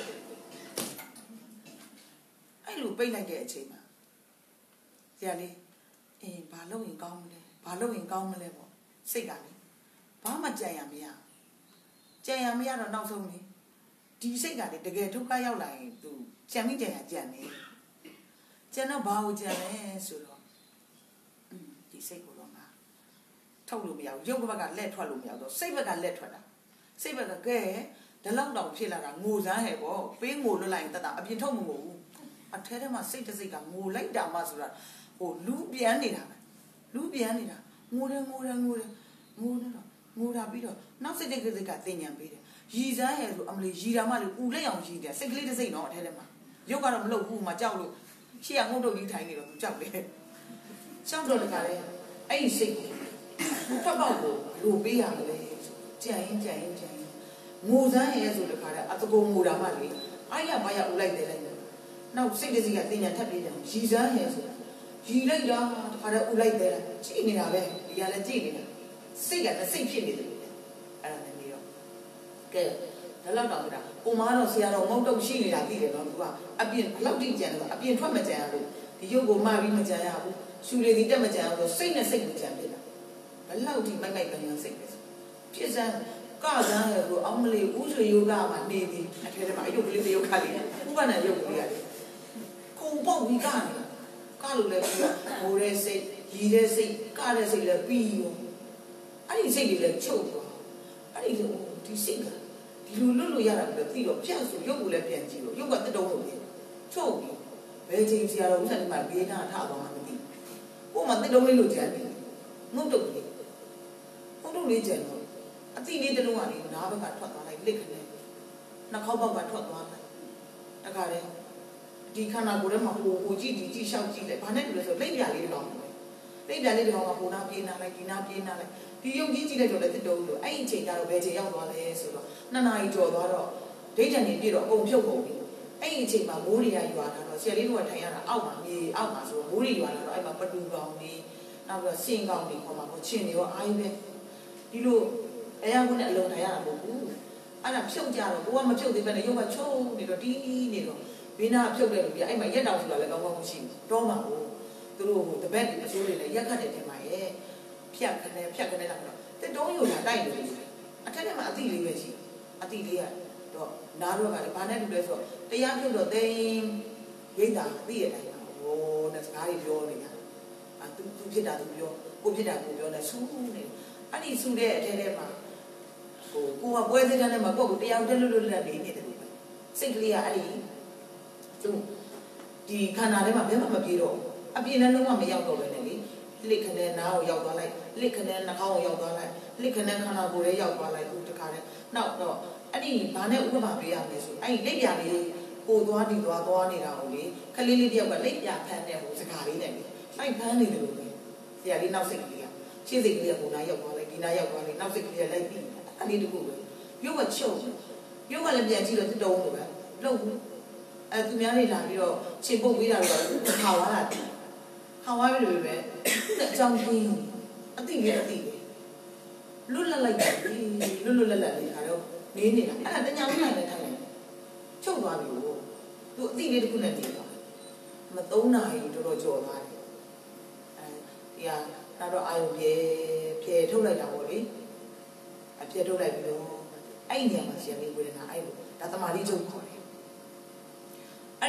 အဲ့လိုပိတ်လိုက်တဲ့အချိန်မှာဆရာလေးအင်းဘာလုပ်ရင်ကောင်းမလဲဘာလုပ်ရင်ကောင်းမလဲပေါ့စိတ်ကလေဘာမှကြံရမရကြံရမရတော့နောက်ဆုံးလေဒီစိတ်ကလေတကယ်ဒုက္ခရောက်လာရင်သူကြံမိကြံရကြံနေကြံတော့ဘာကိုကြံလဲဆိုတော့อืมဒီစိတ်ကိုတော့ငါထုတ်လို့မရဘူးရုပ်ဘက်ကလက်ထွက်လို့မရတော့စိတ်ဘက်ကလက်ထွက်တာစိတ်ဘက်ကကဲဒီလောက်တောင်ဖြစ်လာတာငိုစမ်းဟဲ့ပေါ့ပေးငိုလွတ်လိုက်ရင်တတ်တာအပြင်ထုတ်မငိုဘူးအထဲထဲမှာစိတ်တစ်စိတ်ကငိုလိုက်တာမှဆိုတာဟိုလူပြန်နေတာလူပြန်နေတာငိုတယ်ငိုတယ်ငိုတယ်ငိုနေတော့ငိုတာပြီးတော့နောက်စိတ်တစ်စိတ်ကတင်ညံပေးတယ်ရည်စမ်းဟဲ့ဆိုအမလေးရည်တာမှလေဦးလက်အောင်ရည်တယ်စိတ်ကလေးတစ်စိတ်တော့အထဲထဲမှာရုပ်ကတော့မလုပ်ဘူးမှကြောက်လို့ရှေ့ကငုတ်တုတ်ကြီးထိုင်နေတော့သူကြောက်တယ်ကြောက်တော့တခါလေအဲ့ဒီစိတ်ကိုဖတ်ပေါက်ကိုလိုပေးရမလဲကြံရင်ကြံရင်ကြံရင်ငိုစမ်းရဲဆိုတခါတဲ့အတကုံငိုတာမှလေအားရဘာရဦးလိုက်တယ်လိုက်တယ်နောက်စိတ်တစ်စိတ်ကတင်ညာထပ်ပြေးတယ်ရည်စမ်းရဲဆိုတာရည်လိုက်တာတခါတဲ့ဦးလိုက်တယ်ကြည့်နေတာပဲဒီကလည်းကြည့်နေတာစိတ်ကလည်းစိတ်ဖြစ်နေတယ်အဲ့ဒါနဲ့ပြီးတော့ကဲဒါလောက်တော့ဒါကိုမတော့ဆရာတော်မုတ်တုတ်ရှိနေတာသိတယ်နော်သူကအပြင်ဘလောက်တိကြံတယ်အပြင်ထွက်မကြံရလို့ဒီရုပ်ကိုမှပြီးမကြံရဘူးရှူလေဒီတက်မကြံဘူးစိတ်နဲ့စိတ်ကိုကြံပြတာဘလောက်တိမိုက်မိုက်ပန်းပန်းစိတ်ပဲဖြစ်စမ်းကစမ်းရကိုအောင်မလေးဥဆွေယောဂမှာနေသည်အထဲထဲမှာအယုတ်ကလေးတစ်ယုတ်ခါလေးဥပနာယုတ်ကလေးရတယ်ခုံပေါက်ပြီးကနေကလို့လည်းပြီးတော့ငိုတဲ့စိတ်ရည်တဲ့စိတ်ကတဲ့စိတ်လည်းပြီးရောအဲ့ဒီစိတ်တွေလည်းချုပ်သွားအဲ့ဒီဒီစိတ်ကဒီလိုလွတ်လို့ရတာလည်းပြီးတော့ပြတ်ဆိုရုပ်ကိုလည်းပြန်ကြည့်လို့ရုပ်ကတက်တုံးလို့ချုပ်ပြီးဘယ်ချိန်ဆရာတော်ဦးစံဒီမှာဘေးနာထသွားမှမသိကိုမှတက်တုံးလေးလို့ကြံတယ်ငုတ်တုတ်လေးငုတ်တုတ်လေးကြံတော့အတိလေးတစ်လုံးကလေနားဘက်ကထွက်သွားလိုက်လက်ခနဲ့နှာခေါင်းဘက်ကထွက်သွားလိုက်တခါလေဒီခန္ဓာကိုယ်ထဲမှာဟိုဟိုကြည့်ဒီကြည့်ရှောက်ကြည့်လိုက်ဘာနဲ့တူလဲဆိုလိပ်ပြလေးတောင်လိပ်ပြလေးတောင်ကဟိုနာပြေးနာလိုက်ဒီနာပြေးနာလိုက်ဒီယုံကြည်ကြည့်လိုက်တော့လည်းတစ်တုံးလို့အဲ့ဒီအချိန်ကျတော့ဘယ်ချိန်ရောက်သွားလဲဆိုတော့နှစ်နာရီကျော်သွားတော့ဒိဋ္ဌန်နေပြည့်တော့အကုန်ဖြုတ်ကုန်ပြီအဲ့ဒီအချိန်မှာမိုးရီရွာတာတော့ဆရာလေးတို့ကထိုင်ရတာအောက်မှာမြေအောက်မှာဆိုတော့မိုးရီရွာတာတော့အဲ့မှာပတူကောင်နေနောက်ပြီးတော့စင်ကောင်နေခေါ်မှာကိုချင်းနေရောအားကြီးပဲဒီလိုအဲရကုနဲ့အလုံးထိုင်ရတာမဟုတ်ဘူးအဲ့ဒါဖြုတ်ကြတော့ကိုကမဖြုတ်သေးပဲနဲ့ရုပ်ကချုံနေတော့တီးနေတော့ဘေးနာဖြုတ်တယ်လို့ပြအဲ့မှာရက်တောင်ဆိုတာလည်းကောင်းကောင်းမရှိဘူးတော့မှာကိုသူတို့ဟိုတပည့်တွေအစိုးတွေလည်းရက်ခတ်တယ်ထင်ပါရဲ့ဖြတ်ခနဲ့ဖြတ်ခနဲ့လာတော့တက်တုံးယူလာတိုက်နေတယ်အထက်ထဲမှာအတိလေးပဲရှိအတိလေးကတော့နားတော့ကလည်းဘာနဲ့တူလဲဆိုတော့တရားဖြုတ်တော့သိင်းရိတ်တာသိရတိုင်းဟိုနဲ့စကားတွေပြောနေတာအာသူသူဖြစ်တာသူပြောကိုဖြစ်တာကိုပြောနေဆူနေအဲ့ဒီဆူတဲ့အထဲထဲမှာဟိုကိုကပွဲစည်းတဲ့မှာကိုကတရားတက်လွတ်လွတ်လပ်နေနေတယ်လို့ပဲစိတ်ကလေးကအဲ့ဒီသူဒီခန္ဓာထဲမှာဘယ်မှမပြေတော့အပြင်းနဲ့လုံးဝမရောက်တော့ပဲနဲ့လေလက်ခနဲ့နားကိုရောက်သွားလိုက်လက်ခနဲ့နှာခေါင်းကိုရောက်သွားလိုက်လက်ခနဲ့ခန္ဓာကိုယ်ရဲ့ရောက်သွားလိုက်သူတခါနဲ့နောက်တော့အဲ့ဒီဘာနဲ့ဥပမာပေးရမလဲဆိုအဲ့ဒီလက်ပြလေးကိုသွားတီသွားသွားနေတာကိုလေခလေးလေးတယောက်ကလက်ပြဖမ်းတဲ့ဟိုစကားလေးနဲ့လေလိုက်ဖမ်းနေတယ်လို့ပဲဆရာလေးနောက်စိတ်ကလေးကရှင်းစိတ်ကလေးကကိုနားရောက်သွားလိုက်ဒီနားရောက်သွားလိုက်နောက်စိတ်ကလေးကလိုက်ပြီးအဲ့ဒီတခုပဲရုပ်ကချုပ်ရုပ်ကလည်းပြန်ကြည့်တော့တုံးလို့ပဲလုံဘူးအဲသူများတွေလာပြီးတော့ခြေပုတ်ပေးတာတော့ခါဝါလာတယ်ခါဝါပြီလို့ပဲအကြောင်းကြီးအတိလေးအတိလေးလွတ်လပ်လိုက်တယ်လွတ်လွတ်လပ်လပ်လေးခါတော့နေနေတာအဲ့ဒါတညာမနိုင်လည်းထိုင်တယ်ချုပ်သွားပြီလို့သူအတိလေးတစ်ခုနဲ့တည်သွားမသုံးနိုင်တော်တော်ကြော်သွားတယ်အဲဒီဟာတော့အာယုံပြေဖြဲထုတ်လိုက်တာပေါ့လေအပြဲထုတ်လိုက်ပြီးတော့အဲ့ဒီနေရာမှာရှင်လေးဝေဒနာအဲ့လိုဒါသမာဓိချုပ်ခေါ်တယ်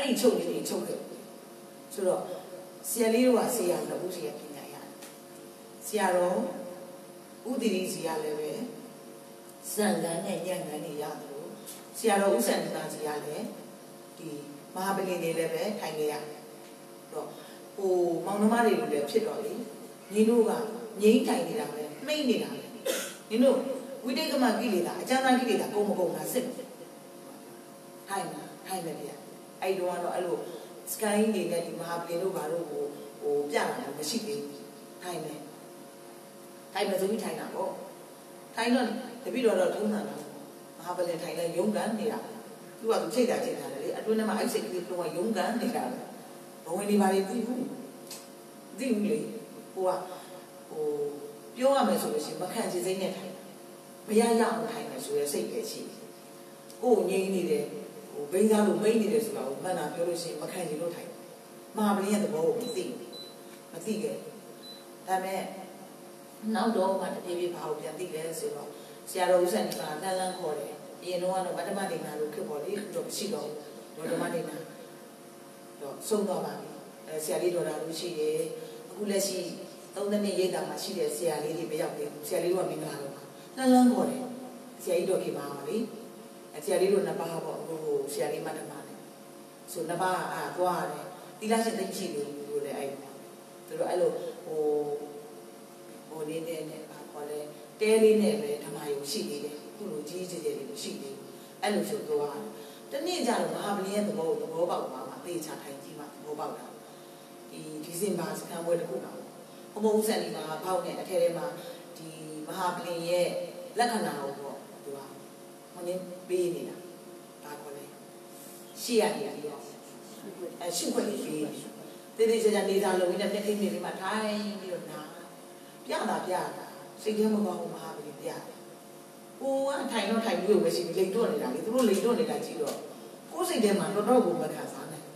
အဲ့ဒီချုပ်လေးတွေချုပ်ခဲ့ဆိုတော့ဆရာလေးတို့ကဆရာတော်ဦးစီရပညာရတယ်ဆရာတော်ဦးတီရီစီရလည်းပဲဇန်လန်းနဲ့ညံလန်းနေရတယ်လို့ဆရာတော်ဦးစံနာစီရလည်းဒီမဟာပလင်တွေလည်းပဲထိုင်နေရတယ်တော့ဟိုမောင်နှမတွေလည်းဖြစ်တော့လေညီတို့ကငိမ့်ထိုင်နေတာပဲမိတ်နေတာပဲညီတို့ဝိတိတ်ကမကိလေသာအကျဉ်းသားကိလေသာကုန်မကုန်တာစစ်ထိုင်မှာထိုင်မယ်ဗျအဲ့တော့ကတော့အဲ့လိုစကိုင်းနေနဲ့ဒီမဟာပလင်တို့ဘာလို့ဟိုဟိုပြတာမရှိသေးဘူးထိုင်မယ်ထိုင်မယ်ဆိုပြီးထိုင်တာပေါ့ထိုင်တော့တပိတော့တော့ထုံးတာလားမဟာပလင်ထိုင်လဲရုံးကန်နေတာသူကသူချိန်တာချိန်တာလေအတွင်းထဲမှာအိုက်စိတ်ကလေးတော့ရုံးကန်နေတာဘဝင်ဒီပါလေသိဘူးသိဘူးလေဟိုကဟိုပြောရမယ်ဆိုလို့ရှိရင်မခံချင်စိမ့်နဲ့ထိုင်မရရအောင်ထိုင်မယ်ဆိုရစိတ်ပဲရှိကိုငြိမ်းနေတယ်ဟိုဘိန်းသားလိုမိတ်နေတယ်ဆိုတာကိုမှန်တာပြောလို့ရှိရင်မခံချင်လို့ထိုင်မဟာပလင်ရဲ့သဘောကိုမသိမသိခဲ့ဒါပေမဲ့နောက်တော့မှတပြေးပြေးဘာကိုပြန်သိလဲဆိုတော့ဆရာတော်ဦးစံကလန်းလန်းခေါ်တယ်အရင်တော့ကတော့ဗတ္တမဒိနာလို့ဖြစ်ပေါ်လေတော့မရှိတော့ဘူးဗတ္တမဒိနာတော့ဆုံးတော့ပါပြီအဲဆရာလေးတော်တာလို့ရှိတယ်အခုလက်ရှိသုံးနှစ်ရိတ်တာမှာရှိတဲ့ဆရာလေးတွေမရောက်သေးဘူးဆရာလေးတို့ကမင်္ဂလာတော့လန်းလန်းခေါ်တယ်ဆရာကြီးတော်ခင်ပါပါလေအဲဆရာလေးတို့နှစ်ပါးပေါ့ဟိုဆရာလေးမတ္တမနဲ့ဆိုနှစ်ပါးအာသွားတယ်တိလာရှင်သိရှိလို့လို့လည်းအဲ့သူတို့အဲ့လိုဟိုဟိုလေးနဲ့နဲ့ပါခေါ်တယ်တဲလေးနဲ့ပဲဓမ္မယုံရှိသေးတယ်ခုလိုကြီးကြီးကြီးတွေရှိသေးဘူးအဲ့လိုဆိုသွားတယ်တနေ့ကျတော့မဟာပလင်ရဲ့သဘောကိုသဘောပေါက်သွားမှာသေချာထိုင်ကြည့်မှသဘောပေါက်တာဒီဒီဇင်ဘာစကန်ဝဲတစ်ခုတော့ဘုံဘုံစံဒီမှာပေါက်နေအထက်ထဲမှာဒီမဟာပလင်ရဲ့လက္ခဏာကိုပေါ့သူကဟိုနေပေးနေတာဒါခေါ်လဲရှေ့ရနေပြီးတော့အဲရှုပ်ခွက်လေးပေးတေးသေးချာချာနေသားလုံးနဲ့မျက်ခိနေလေးမှာထိုင်ပြီးတော့နာပြတာပြတာစိတ်ထဲမကောင်းဘူးမဟာပလင်ပြတယ်ဟိုကထိုင်တော့ထိုင်ပြီးလို့ပဲရှိပြီးလိန်တော့နေတာလေသူတို့လိန်တော့နေတာကြည့်တော့ကိုယ်စိတ်ထဲမှာတော်တော်ကိုမခံစားနိုင်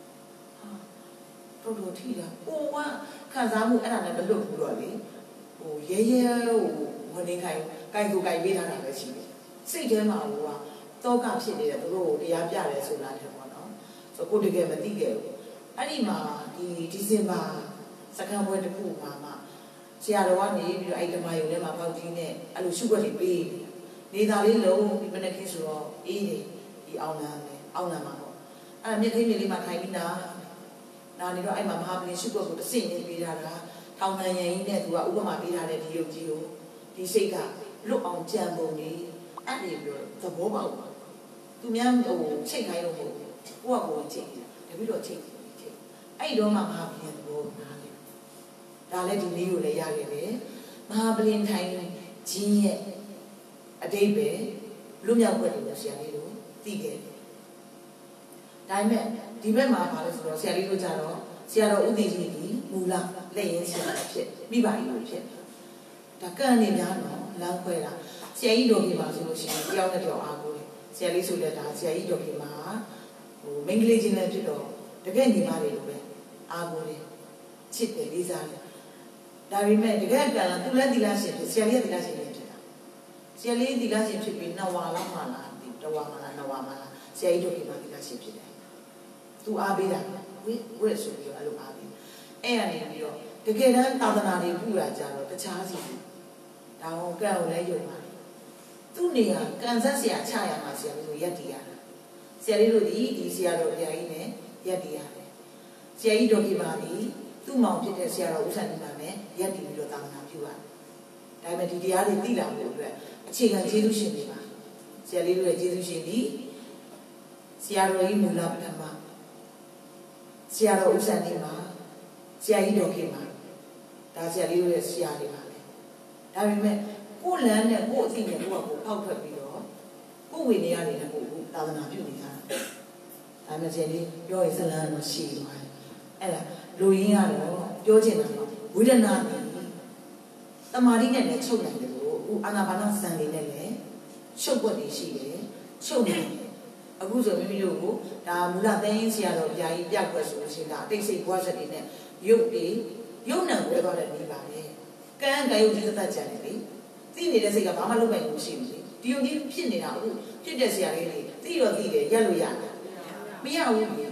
ဟာတော်တော်ထိတာဟိုကခံစားမှုအဲ့ဒါနဲ့မလွတ်ဘူးတော့လေဟိုရဲရဲဟိုဝင်နေခိုင်ကိုင်ကိုကိုင်ပေးထားတာပဲရှိတယ်စိတ်ထဲမှာဟိုကတော့ကဖြစ်နေတယ်သူတို့တရားပြတယ်ဆိုတာတဲ့ပေါ့နော်ဆိုကိုတကယ်မသိခဲ့ဘူးအဲ့ဒီမှာဒီဒီဇင်ဘာစကန်ပွဲတစ်ခုမှာမှဆရာတော်ကနေပြီးတော့အဲ့ဓမ္မယုံထဲမှာပေါက်ကြီးနဲ့အဲ့လိုရှုွက်လေးပေးနေသားလေးလုံးဒီမနေ့ခင်းဆိုတော့အေးတယ်ဒီအောင်လန်းတယ်အောင်လန်းမှာပေါ့အဲ့မြက်ခိမြေလေးမှာထိုင်ပြီးနာနာနေတော့အဲ့မှာမဟာပလင်ရှုွက်ကိုတဆင့်နေပေးထားတာထောင်ခံရရင်နဲ့သူကဥပမာပေးထားတဲ့ဒီယုတ်ကြီးကိုဒီစိတ်ကလွတ်အောင်ကြံပုံလေးအဲ့ဒီပြီးတော့သဘောပေါက်ပါသူများဟိုချိန်ခိုင်းလို့ကိုကိုကကိုချိန်တယ်တပည့်တော်ချိန်ချိန်အဲ့တော့မှမဟာပလင်သဘောနားလေဒါလည်းဒီနည်းကိုလည်းရခဲ့တယ်မဟာပလင်ထိုင်ခြင်းရဲ့အတိတ်ပဲလွတ်မြောက်ခွင့်လို့ဆရာလေးတို့သိခဲ့တယ်ဒါပေမဲ့ဒီဘက်မှာပါလို့ဆိုတော့ဆရာလေးတို့ကြတော့ဆရာတော်ဦးသိကြီးဒီမူလလက်ရင်းဆရာဖြစ်မိပါကြီးလို့ဖြစ်ဒါကံနေများတော့လမ်းခွဲတာဆရာကြီးတော်ကြီးပါဆိုလို့ရှိရင်တယောက်နဲ့တယောက်အားကိုးတယ်ဆရာလေးဆိုလည်းဒါဆရာကြီးတော်ကြီးမှာဟိုမိန်းကလေးချင်းလည်းဖြစ်တော့တကယ်ညီမလေးလိုပဲအားကိုးတယ်ချစ်တယ်လေးစားတယ်ဒါပေမဲ့တကယ်ကံလားသူလည်းသီလရှင်ဖြစ်ဆရာလေးကသီလရှင်ဖြစ်တာဆရာလေးသီလရှင်ဖြစ်ပြီးနှစ်ဝါလောက်မှလားဒီတဝါမှလားနှစ်ဝါမှလားဆရာကြီးတော်ကြီးမှာသီလရှင်ဖြစ်တယ်သူအားပေးတာဝိဝိဆိုပြီးတော့အဲ့လိုအားပေးအဲ့ရနေပြီးတော့တကယ်တမ်းသာသနာတွေပြုတာကြတော့တခြားစီဒါဟောကံကိုလည်းယုံပါတယ်သူ့နေရာကံဆက်ဆရာချရမှာဆရာလေးတို့ရက်တည်ရတာဆရာလေးတို့ဒီဒီဆရာတော်ဘုရားကြီးနဲ့ရက်တည်ရတယ်ဆရာကြီးတော်ကြီးပါပြီသူ့မောင်ဖြစ်တဲ့ဆရာတော်ဦးစံနေတာနဲ့ရက်တည်ပြီးတော့သာသနာပြုရတယ်ဒါပေမဲ့ဒီတရားတွေသိလာဖို့အတွက်အခြေခံကျေးဇူးရှင်တွေပါဆရာလေးတို့ရဲ့ကျေးဇူးရှင်ဒီဆရာတော်ကြီးမူလပထမဆရာတော်ဦးစံနေမှာဆရာကြီးတော်ခင်မှာဒါဆရာလေးတို့ရဲ့ဆရာတွေပါပဲဒါပေမဲ့ကိုယ်လမ်းနဲ့ကိုယ်အသိနဲ့ကိုယ့်အကိုဖောက်ထွက်ပြီးတော့ကိုယ်ဝိနည်းရနေတဲ့ကိုယ်ကိုသာသနာပြုနေတာဒါမှဆရာလေးပြောရင်ဇလန်းတော့ရှိသွားတယ်အဲ့ဒါလူရင်းကတော့ပြောချင်တာဝိဒနာနဲ့တမာတိနဲ့လည်းချုပ်နိုင်တယ်လို့အခုအာနာပါနစံလေးနဲ့လည်းချုပ်ွက်နေရှိတယ်ချုပ်နေတယ်အခုဆိုမိမိတို့ကိုဒါမူလသိန်းဆရာတော်ဘုရားကြီးပြတ်ွက်ဆိုလို့ရှိရင်ဒါအတိတ်စိတ်ဘွားစက်တွေနဲ့ရုပ်တွေရုပ်နံကိုလည်းတော့လည်းနေပါလေကံကံရုပ်ကြီးသက်သက်ကြတယ်လေသိနေတဲ့စိတ်ကဘာမှလုပ်နိုင်လို့ရှိဘူးလေဒီယုံကြီးဖြစ်နေတာအခုဖြစ်တဲ့ဆရာလေးတွေသိတော့သိတယ်ရက်လို့ရတယ်မရဘူးလေ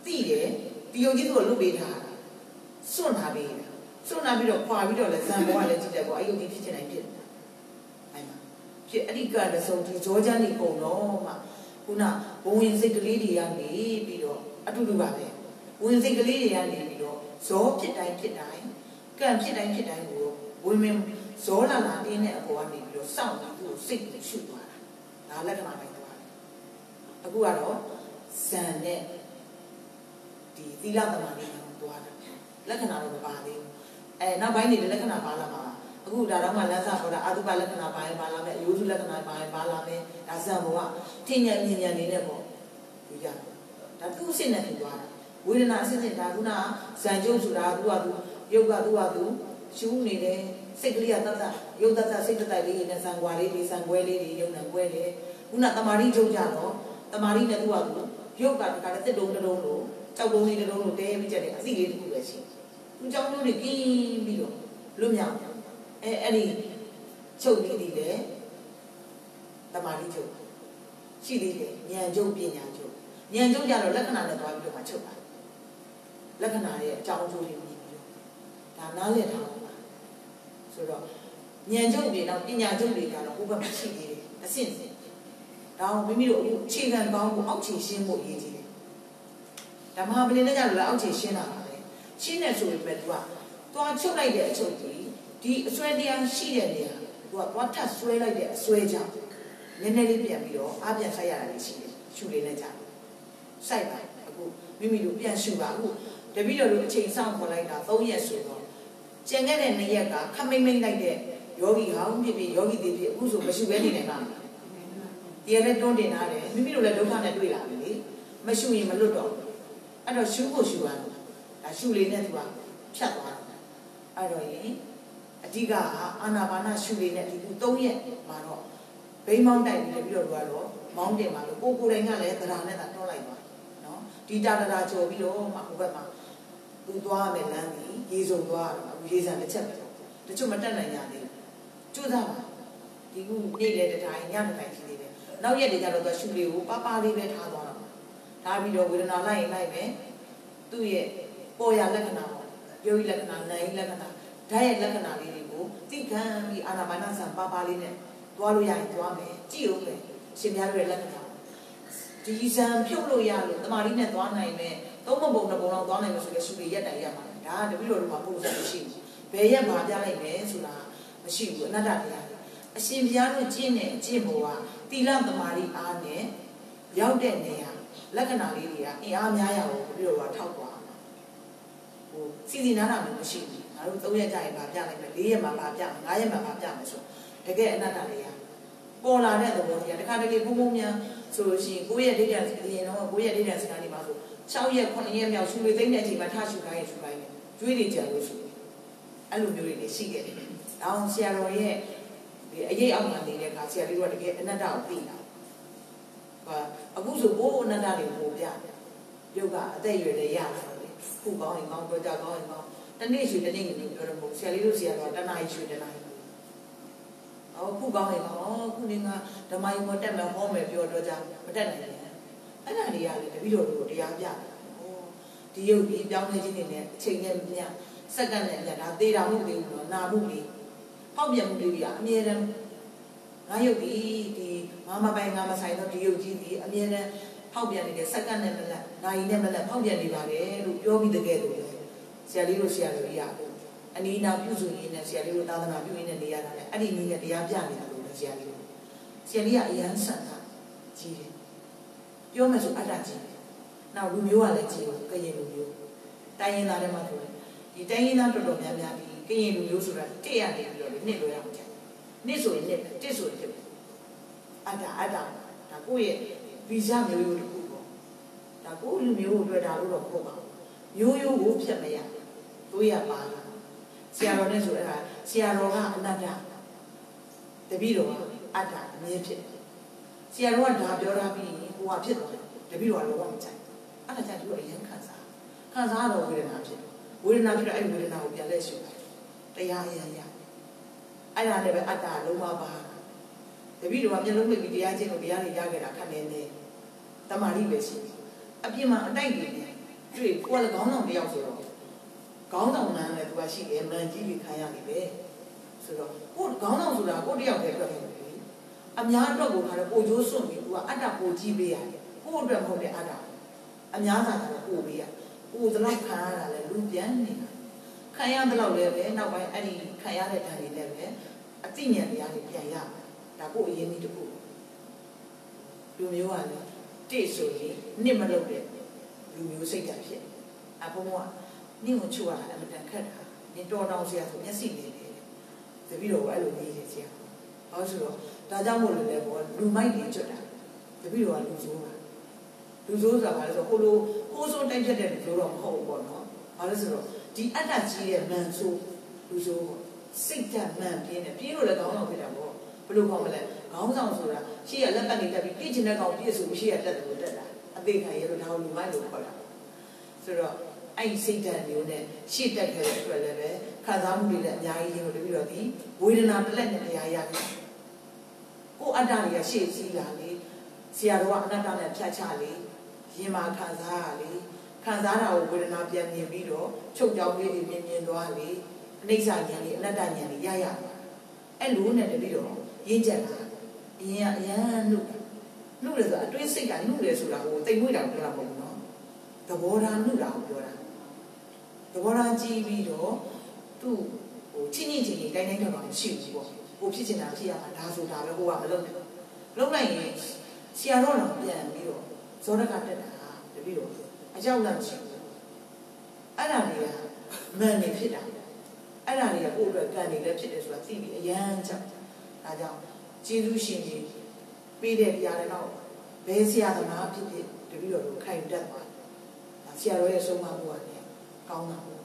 သိတယ်ဒီယုံကြည်သူကိုလွတ်ပေးထားတာစွန့်ထားပေးတာစွန့်ထားပြီးတော့ခွာပြီးတော့လည်းဇံဘောကလည်းကြည့်တယ်ပေါ့အဲ့ယုံကြည်ဖြစ်ချင်တိုင်းဖြစ်တယ်အဲ့မှာဖြစ်အဓိကတဆုံးဒီဇောချမ်းနေကုန်တော့မှခုနဘဝင်စိတ်ကလေးတွေကနေပြီးတော့အတူတူပါပဲဝင်စိတ်ကလေးတွေကနေပြီးတော့ဇောဖြစ်တိုင်းဖြစ်တိုင်းကံဖြစ်တိုင်းဖြစ်တိုင်းကိုဝင်မင်းဇောလာလာတင်းတဲ့အပေါ်ကနေပြီးတော့စောင့်ပြီးသူ့စိတ်ကိုရှုသွားတာဒါလက္ခဏာတိုင်းသွားတယ်အခုကတော့ဇံနဲ့ဒီသီလသမာဓိကိုသွားတာလက္ခဏာတော့မပါသေးဘူးအဲနောက်ပိုင်းနေတဲ့လက္ခဏာပါလာမှာအခုဒါတော့မှလမ်းစာပေါ်တာအာသုဘလက္ခဏာပါရင်ပါလာမယ်အယုစုလက္ခဏာပါရင်ပါလာမယ်ဒါဇံဘောကထင်ဉာဏ်မြင်ဉာဏ်နေနဲ့ပေါ့ဒီကြဒါသူ့အစ်နဲ့သူသွားတာဝေဒနာအစစ်စစ်ဒါကုနာဇံကျုပ်ဆိုတာသူကသူယုတ်ကသူကသူရှူးနေတယ်စိတ်ကလေးကတတ်တတ်ယုတ်တတ်တတ်စိတ်တတ်လေးနဲ့ဇံကွာလေးတွေဇံကွဲလေးတွေယုတ်နဲ့ကွဲတယ်ခုနတမာရီချုပ်ကြတော့တမာရီနဲ့သူကသူယုတ်ကတခါတည်းတစ်တုံးတစ်တုံးလို့ကြောက်တုံးလေးတစ်တုံးလို့တဲပြီးကြတယ်အသိလေးတစ်ခုပဲရှိသူကြောက်တုံးတွေကင်းပြီးတော့လွတ်မြောက်အဲအဲ့ဒီချုပ်လေးတွေလည်းတမာရီချုပ်ရှိသေးတယ်ဉာဏ်ချုပ်ပညာချုပ်ဉာဏ်ချုပ်ကြတော့လက္ခဏာနဲ့သွားပြီးတော့မှချုပ်ပါလက္ခဏာရဲ့အကြောင်းအကျိုးတွေမြင်ပြီးတော့ဒါနားလည်ထားပါဆိုတော့ဉာဏ်ချုပ်တွေတော့ပညာချုပ်တွေကတော့ဘုဘမှာရှိသေးတယ်အဆင့်ဆင့်ဒါအောင်မိမိတို့အခုအခြေခံကောင်းကိုအောက်ခြေရှင်းဖို့ရည်ကြီးတယ်ဓမ္မပလင်နဲ့ကြလို့အောက်ခြေရှင်းတာပါလေရှင်းတယ်ဆိုရင်ပဲသူကသွားချုပ်လိုက်တဲ့အချုပ်ကြီးဒီအစွဲတရားရှိတဲ့နေရာသူကသွားထပ်ဆွဲလိုက်တဲ့အစွဲကြောင့်နည်းနည်းလေးပြန်ပြီးတော့အားပြန်ဆိုင်ရတာလေးရှိတယ်ရှုလေးနဲ့ကြစိုက်ပါအခုမိမိတို့ပြန်ရှုပါအခုတပည့်တော်တို့အချိန်ဆောင်ခေါ်လိုက်တာသုံးရက်ဆိုတော့ကျန်ခဲ့တဲ့နှစ်ရက်ကခမိမ့်မိမ့်လိုက်တဲ့ယောဂီဟောင်းဖြစ်ဖြစ်ယောဂီတွေဖြစ်အခုဆိုမရှုဘဲနေနိုင်ပါဘူးဒီရဲတွန်းတင်ထားတယ်မိမိတို့လည်းဒုက္ခနဲ့တွေ့လာပြီလေမရှုရင်မလွတ်တော့အဲ့တော့ရှုဖို့ရှုရတော့ဒါရှုလေးနဲ့သူကဖြတ်သွားတာအဲ့တော့ရင်အဓိကအာနာပါနရှုလေးနဲ့ဒီခုသုံးရက်မှာတော့ဘိန်းမောင်းတိုက်ပြီးပြီးတော့တော့မောင်းတင်ပါလို့ကိုကိုယ်တိုင်ကလည်းသဒ္ဒါနဲ့သာတွန်းလိုက်သွားနော်ဒီတာတာကြော်ပြီးတော့မှဟိုဘက်မှာသူသွားမယ်လမ်းကြီးရေစုံသွားတော့ရေစံတစ်ချက်ပဲတချို့မတက်နိုင်ကြသေးဘူးကျိုးစားပါဒီခုနေ့လေတတိုင်းညတတိုင်းရှိသေးတယ်နောက်ရက်တွေကျတော့သူရှုလေးကိုပါပါလေးပဲထားသွားတော့ထားပြီးတော့ဝေဒနာလိုက်ရင်လိုက်မယ်သူ့ရဲ့ပေါ်ရလက္ခဏာပေါ့ယောဂီလက္ခဏာနိုင်လက္ခဏာဓာတ်ရဲ့လက္ခဏာလေးတွေကိုသိခံပြီးအာနာပါနဆံပါပါလေးနဲ့သွားလို့ရရင်သွားမယ်ကြည့်ဦးမယ်ရှင်များတို့ရဲ့လက္ခဏာဒီဇံဖြုတ်လို့ရလို့တမာရီနဲ့သွားနိုင်မယ်သုံးပုံပုံနှစ်ပုံလောက်သွားနိုင်လို့ဆိုရင်ရှုလေးရက်တိုင်ရမှာဒါကတပည့်တော်တို့မှာပုံစံမရှိဘူးဘယ်ရက်မှာပြလိုက်မယ်ဆိုတာမရှိဘူးအနတ္တတရားအရှင်ဘုရားတို့ကျင့်တဲ့အကျင့်ပေါ်ကသီလသမာဓိအားနဲ့ရောက်တဲ့နေရာလက္ခဏာလေးတွေကအင်အားများရအောင်တပည့်တော်ကထောက်သွားမှာဟိုစီစီနားနာမျိုးမရှိဘူးငါတို့သုံးရက်ကြာရင်ဗာပြလိုက်မယ်လေးရက်မှာဗာပြမယ်ငါးရက်မှာဗာပြမယ်ဆိုတကယ်အနတ္တတရားပေါ်လာတဲ့သဘောတရားတခါတလေဘုံဘုံများဆိုလို့ရှိရင်ကိုယ့်ရဲ့ဒိဋ္ဌံစကားရင်တော့ကိုယ့်ရဲ့ဒိဋ္ဌံစကားနေပါဆို၆ရက်ခုနှစ်ရက်မြောက်ရှုလို့သိတဲ့အချိန်မှာထားရှုခိုင်းရရှုခိုင်းတယ်ကျွေးနေကြလို့ဆိုအဲ့လိုမျိုးတွေလည်းရှိခဲ့တယ်။ဒါအောင်ဆရာတော်ရဲ့ဒီအရေးအောက်မှာနေတဲ့အခါဆရာလေးတို့ကတကယ်အနတ္တကိုသိတာ။ဟာအခုဆိုဘိုးအနတ္တတွေကိုပြတယ်။ရုပ်ကအသက်အရွယ်လည်းရတယ်လေ။ခုကောင်းရင်ကောင်းတော့ကြကောင်းရင်ကောင်းတနေ့ရွှေတနေ့ငွေပြောတော့မဟုတ်ဆရာလေးတို့ဆရာတော်တနာရွှေတနာ။အော်ခုကောင်းရင်ကောင်းခုနေကဓမ္မယုံမတက်မယ်ဟောမယ်ပြောတော့ကြမတက်နိုင်ဘူး။အဲ့ဒါတွေကလေတပည့်တော်တို့တရားပြတယ်။ဒီရုပ်ဒီပြောင်းလဲခြင်းတွေနဲ့အချိန်နဲ့မြတ်စက္ကန့်နဲ့မြတ်ဒါသေးတာမှုတွေလို့နာမှုတွေပေါက်ပြတ်မှုတွေကအမြဲတမ်းငါရုပ်ဒီဒီငါမပိုင်ငါမဆိုင်တော့ဒီရုပ်ကြီးဒီအမြဲတမ်းပေါက်ပြတ်နေတဲ့စက္ကန့်နဲ့မလက်နာရီနဲ့မလက်ပေါက်ပြတ်နေပါလေလို့ပြောပြီးတကယ်လို့ဆရာလေးတို့ဆရာတော်ကြီးကအနီးနာပြုစုရင်းနဲ့ဆရာလေးတို့သာသနာပြုရင်းနဲ့နေရတာလေအဲ့ဒီနည်းနဲ့တရားပြနေတယ်လို့ဆရာလေးဆရာလေးကအရန်ဆန်တာကြီးတယ်ပြောမယ်ဆိုအတ္တကြီးနောက်လူမျိုးကလည်းကြည့်လို့ကရင်လူမျိုးတိုင်းရင်းသားတွေမှာဆိုဒီတိုင်းရင်းသားတော်တော်များများဒီကရင်လူမျိုးဆိုတာတစ်ရနေပြီးတော့နှစ်လွယ်အောင်ကြတယ်နှစ်ဆိုရင်နှစ်တစ်ဆိုရင်တစ်အတ္တအတ္တဒါကိုယ့်ရဲ့ဗီဇမျိုးရိုးတစ်ခုပေါ့ဒါကိုယ့်လူမျိုးကိုတွေ့တာလို့တော့မဟုတ်ပါဘူးမျိုးရိုးကိုဖြတ်မရတို့ရပါလားဆရာတော်နဲ့ဆိုအဲ့ဒါဆရာတော်ကအနတ္တတပည့်တော်ကအတ္တအမြဲဖြစ်ဆရာတော်ကဒါပြောထားပြီးကိုကဖြစ်သွားတယ်တပည့်တော်ကလောကမကြိုက်အဲ့ဒါကြောင့်သူအရင်ခံစားခံစားတော့ဝေဒနာဖြစ်ဝေဒနာဖြစ်တော့အဲ့ဝေဒနာကိုပြန်လဲရှုတရားအရင်ရအဲ့ဒါလည်းပဲအတ္တလုံးဝပါတပည့်တော်ကမျက်လုံးမိပြီးတရားချင်းကိုတရားတွေရခဲ့တာခက်နေနေတမာတိပဲရှိအပြစ်မှာအတိုက်တွေတွေ့ကိုကလည်းခေါင်းဆောင်တယောက်ဆိုတော့ခေါင်းဆောင်မှန်းလည်းသူကရှိတယ်မှန်ကြီးပြီးခံရတယ်ပဲဆိုတော့ကိုခေါင်းဆောင်ဆိုတာကိုတယောက်တည်းအတွက်ပဲအများအတွက်ကိုခါတော့ပိုကျိုးစွန့်ပြီးသူကအတ္တပိုကြီးပေးရတယ်ကိုအတွက်မဟုတ်တဲ့အတ္တအများသာကတော့ပိုပေးရကိုယ်တော့ခံရတာလေလူပြန်နေတာခံရတဲ့လောက်လည်းပဲနောက်ပိုင်းအဲ့ဒီခံရတဲ့ဓာတ်တွေလည်းပဲအသိဉာဏ်တရားတွေပြန်ရမှာဒါကိုအရင်ကြီးတခုလူမျိုးကလည်းတိဆိုရင်နှစ်မလုပ်တဲ့လူမျိုးစိတ်ဓာတ်ဖြစ်အဘုံကနိမချူရတာအမတန်ခက်တာနင်တော်တောင်းစရာဆိုမျက်စိလေးတယ်တပည့်တော်ကအဲ့လိုနေနေစရာဟောဆိုတော့ဒါကြောင့်မို့လို့လည်းဘောလူမိုက်တွေကျွတ်တာတပည့်တော်ကလူဆိုးပါလူဆိုးဆိုတာဘာလဲဆိုတော့ဟိုလိုဟိုးဆိုးတိုက်ဖြတ်တဲ့လူဆိုးတော့မဟုတ်ဘူးပေါ့နော်ဘာလဲဆိုတော့ဒီအတ္တကြီးရဲ့မန်ဆိုးလူဆိုးစိတ်ဓာတ်မှန်ပြင်းတယ်ပြင်းလို့လည်းခေါင်းဆောင်ဖြစ်တာပေါ့ဘယ်လိုခေါင်းမလဲခေါင်းဆောင်ဆိုတာရှေ့ရလက်ပတ်နေတက်ပြီးပြည့်ချင်တဲ့ကောင်ပြည့်စုံရှေ့ရတက်တယ်လို့တက်တာအသေးခံရလို့ဒါကိုလူမိုက်လို့ခေါ်တာဆိုတော့အဲ့ဒီစိတ်ဓာတ်မျိုးနဲ့ရှေ့တက်ခဲ့တဲ့အတွက်လည်းပဲခံစားမှုတွေလည်းအများကြီးလို့တပြီးတော့ဒီဝေဒနာတစ်လက်နဲ့တရားရတယ်ကိုအတ္တတွေကရှေ့စည်းလာလေဆရာတော်ကအနတ္တနဲ့ဖြတ်ချလေရင်မာခံစားရလေခံစားတာကိုဝေဒနာပြန်မြင်ပြီးတော့ချုပ်ကြောင်းလေးတွေမြင်မြင်သွားလေအနိစ္စဉာဏ်လေးအနတ္တဉာဏ်လေးရရအဲ့လိုနဲ့တပြီးတော့ရင်းချက်တာအရင်ကအရန်နှုတ်နှုတ်လေဆိုအတွင်းစိတ်ကနှုတ်လေဆိုတာဟိုတိမ်မွေးတာပြောတာမဟုတ်ဘူးနော်သဘောထားနှုတ်တာကိုပြောတာသဘောထားကြည့်ပြီးတော့သူ့ဟိုချင်းချင်းချင်းတိုင်းတိုင်းတော့မရှိဘူးပေါ့ဟိုဖြစ်ချင်တာဖြစ်ရမှာဒါဆိုတာပဲဟိုကမလုပ်နဲ့လုပ်လိုက်ရင်ဆရာတော်တော့ပြန်ပြီးတော့ဇောရကတက်တာတပြီးတော့အကြောက်လန့်ရှိဘူးအဲ့ဒါတွေကမန်နေဖြစ်တာအဲ့ဒါတွေကကိုယ့်အတွက်ကံနေလည်းဖြစ်တယ်ဆိုတာသိပြီးအရန်ကြောက်ဒါကြောင့်ကျေးဇူးရှင်ကြီးပေးတဲ့တရားတွေတော့ဘယ်ဆရာသမားဖြစ်ဖြစ်တပြီးတော့ခိုင်တက်သွားဆရာတော်ရဲ့ဆုံးမမှုကနေကောင်းတာဟို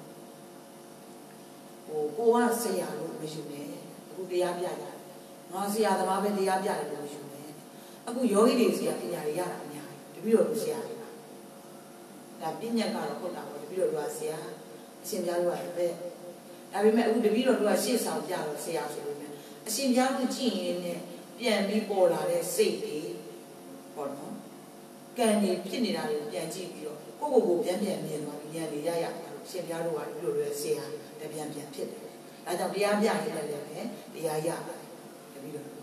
ကိုကဆရာလို့မယူနဲ့အခုတရားပြရတယ်ငါဆရာသမားပဲတရားပြတယ်လို့မယူနဲ့အခုယောဂီတွေဆရာပညာတွေရတာအများကြီးတပြီးတော့ဆရာတွေပါဒါပညာကတော့ဟုတ်တာပေါ့တပြီးတော့ကဆရာအရှင်ပြားတို့ကပဲဒါပေမဲ့အခုတပြီးတော့ကရှေ့ဆောင်ပြတော့ဆရာဆိုလို့နဲ့အရှင်ပြားတို့ကြည့်ရင်လည်းပြန်ပြီးပေါ်လာတဲ့စိတ်တွေပေါ့နော်ကံတွေဖြစ်နေတာတွေကိုပြန်ကြည့်ပြီးတော့ကိုယ့်ကိုယ်ကိုပြန်ပြန်မြင်သွားပြီးဉာဏ်တွေရရရှင်ပြားတို့ကဒီလိုလိုဆရာတပြန်ပြန်ဖြစ်တယ်ဒါကြောင့်တရားပြရင်လည်းလည်းတရားရပါတယ်တပြီးတော့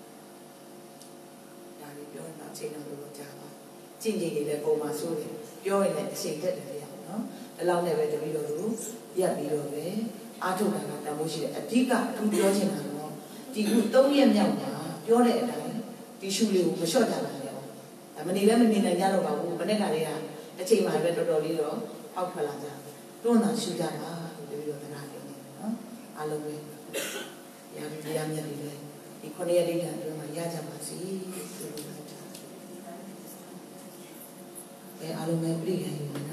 ဒါလေးပြောရင်တော့အချိန်တော်လို့ကြားပါကြင်ကြင်လေးလည်းပုံမှန်ဆိုးတယ်ပြောရင်လည်းအချိန်တက်တယ်ရအောင်နော်ဒီလောက်နဲ့ပဲတပြီးတော့သူရက်ပြီးတော့ပဲအားထုတ်တာကတမိုးရှိတယ်အဓိကသူပြောချင်တာတော့ဒီခုသုံးရက်မြောက်မှာပြောတဲ့အတိုင်းဒီရှူလေးကိုမလျှော့ကြနိုင်ဘူးဒါမနေလည်းမနေနိုင်ကြတော့ပါဘူးမနေ့ကလေးကအချိန်မှပဲတော်တော်လေးတော့အောက်ထွက်လာကြတွန်းတာရှူကြတာတပြီးတော့တရားပြောနေတယ်နော်အားလုံးပဲရာဒီတရားမြတ်တွေလည်းဒီခုနှစ်ရက်တိတ်အတွင်းမှာရကြပါစေဆိုလို့ပြောတာအဲအားလုံးပဲပြည့်ရည်